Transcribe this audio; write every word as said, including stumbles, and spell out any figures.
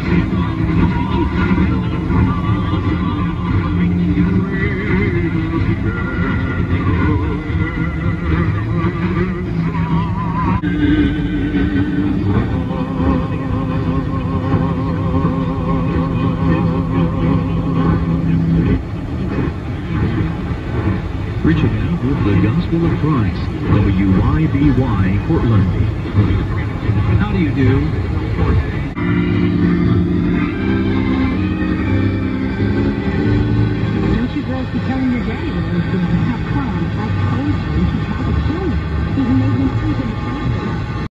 Reaching out with the Gospel of Christ, W Y B Y, Portland. How do you do? Don't you girls be telling your daddy what we're doing?